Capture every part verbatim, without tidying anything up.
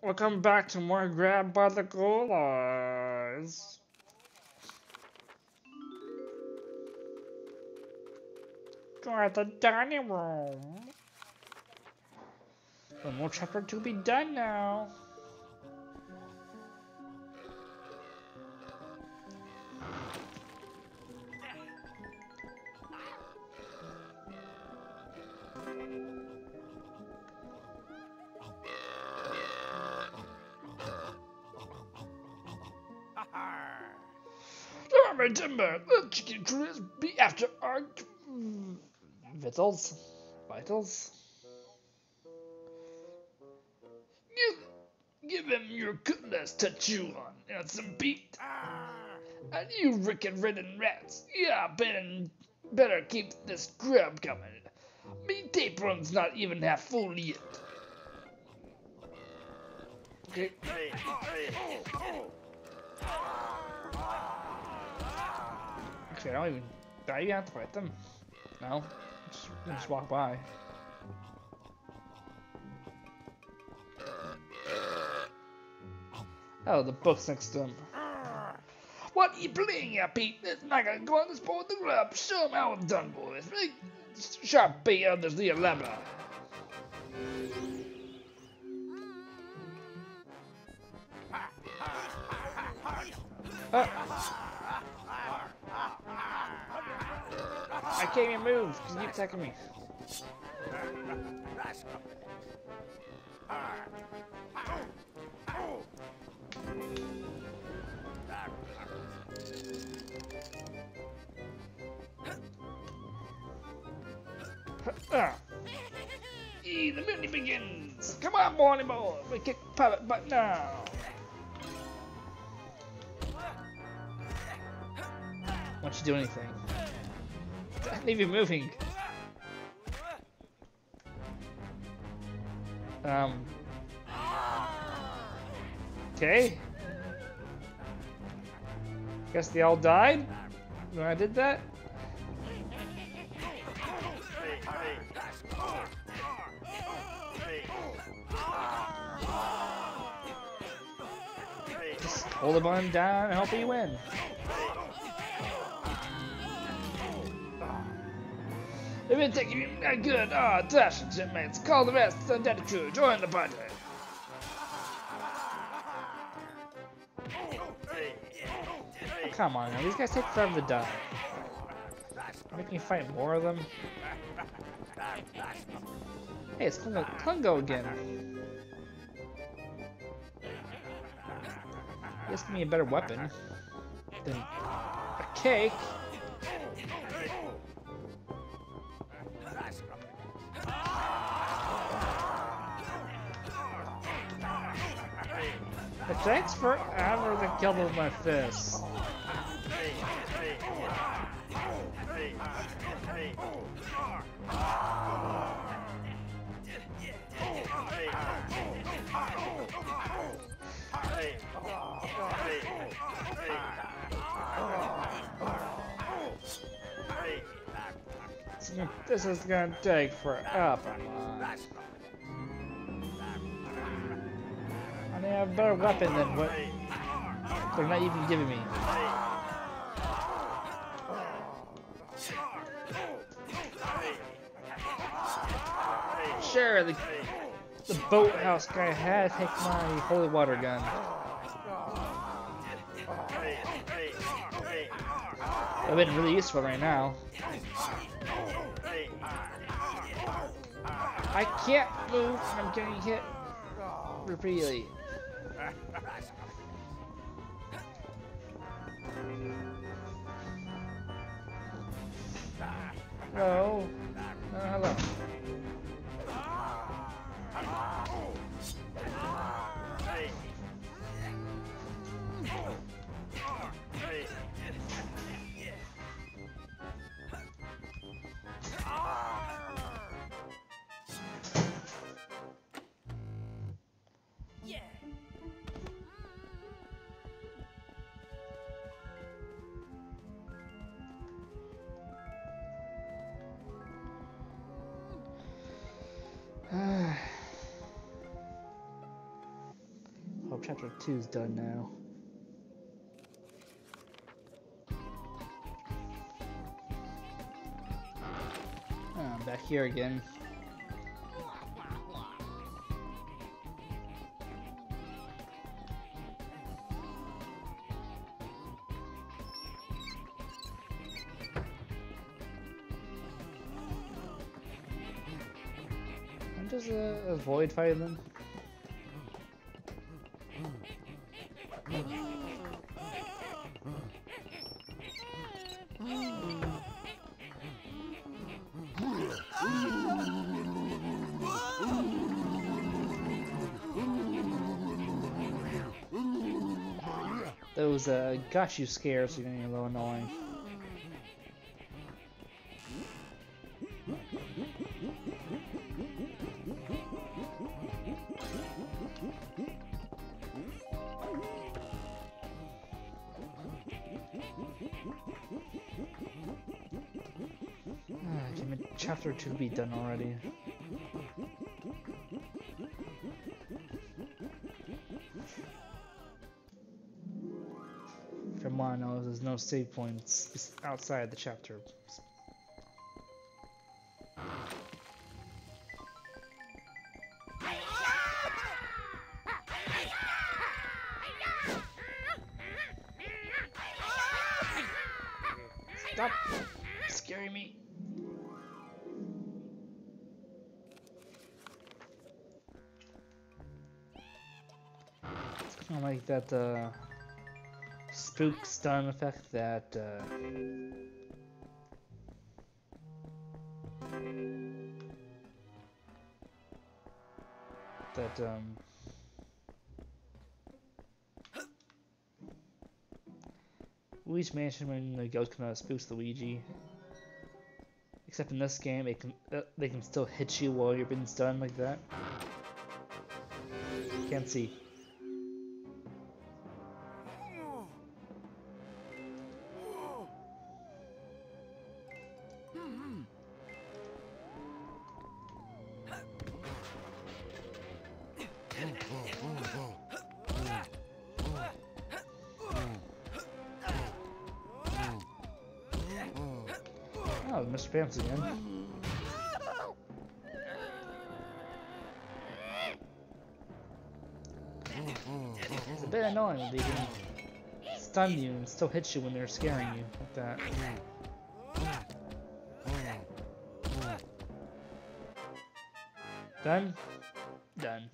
Welcome back to more Grab by the Ghoulies. We're at the dining room. One more chapter to be done now. Remember, the chicken cruise be after our vitals, vitals. Give, give him your cutlass to chew on and some beat. And you rickety ridden rats, yeah, better, better keep this grub coming. Me tape run's not even half full yet. Okay. Actually, I don't even. Do I even have to fight them? No. Just, just walk by. Oh, the book's next to him. What are you playing at, Pete? It's not gonna go on this board the grub. Show him how it's done, boys. Right? Sharp bait others the elabra. Uh. I can't even move because you keep attacking me. Uh. E, the mutiny begins. Come on, Barney boy. We kick pirate butt now. Why don't you do anything? Leave you moving. Um. Okay. Guess they all died when I did that. Just hold the button down and hope you win. They've been taking you that good. Ah, oh, dashing shipmates. Call the rest of the dead crew. Join the party. Oh, come on now. These guys take forever to die. Make me fight more of them. Hey, it's Klungo, Klungo again. This give me a better weapon than a cake. It takes forever to kill them with my fists. This is gonna take forever. And they have a better weapon than what they're not even giving me. Sure, the, the boathouse guy had to take my holy water gun. I've been really useful right now. I can't move, I'm getting hit repeatedly. Hello. Uh, hello. Hope chapter two is done now. Oh, I'm back here again. I'm just uh, avoid fighting them. Those uh, got you scares are getting a little annoying. Ah, can chapter two be done already? From what I know, there's no save points outside the chapter. Stop scaring me. It's kind of like that uh, spook stun effect that uh, that um Luigi's Mansion when the ghost come out of spooks Luigi. Except in this game, it can uh, they can still hit you while you're being stunned like that. Can't see. Oh, Mister Pants again. It's a bit annoying when they can stun you and still hit you when they're scaring you like that. Done? Done.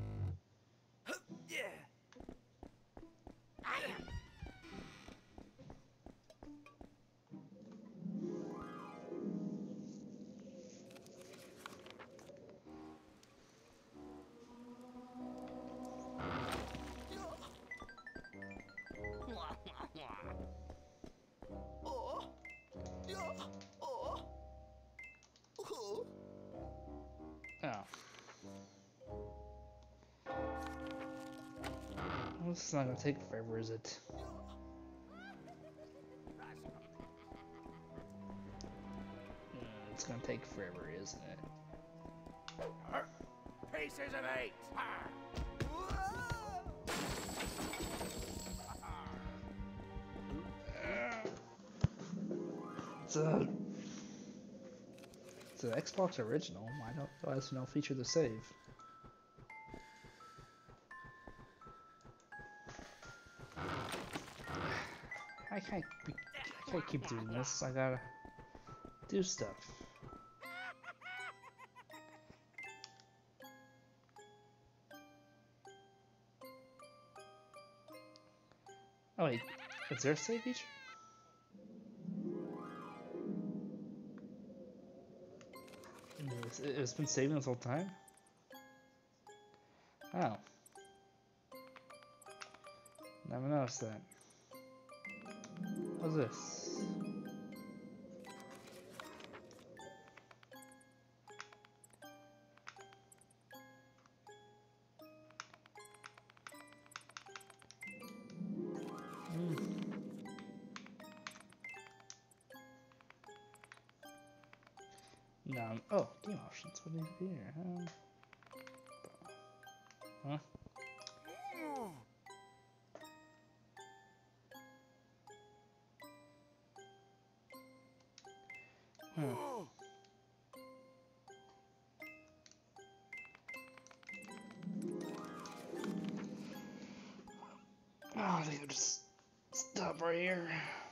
Oh. Well, this is not gonna take forever, is it? Mm, it's gonna take forever, isn't it? Pieces of eight. It's a it's an Xbox original. Why don't why does it not feature the save? I can't be, I can't keep doing this. I gotta do stuff. Oh wait, is there a save feature? It's, it's been saving this whole time? Oh. Never noticed that. What's this? Mm. No. Oh, game options. What do you do here? Huh? Huh? Hmm. Oh, I think I'll just stop right here.